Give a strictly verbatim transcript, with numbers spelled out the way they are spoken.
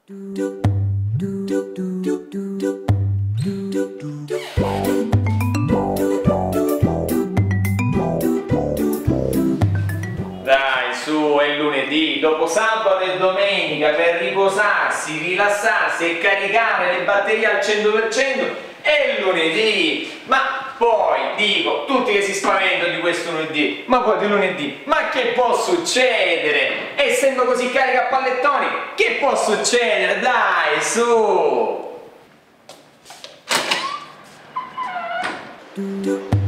Dai, su, è lunedì, dopo sabato e domenica per riposarsi, rilassarsi e caricare le batterie al cento per cento è lunedì. Ma poi dico, tutti che si spaventano di questo lunedì, ma poi di lunedì, ma che può succedere? Essendo così carica a pallettoni, che può succedere? Dai, su!